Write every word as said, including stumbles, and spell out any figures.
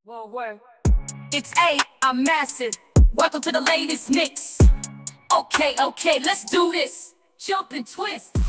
Whoa, word. It's A, I'm massive. Welcome to the latest mix. Okay, okay, let's do this. Jump and twist.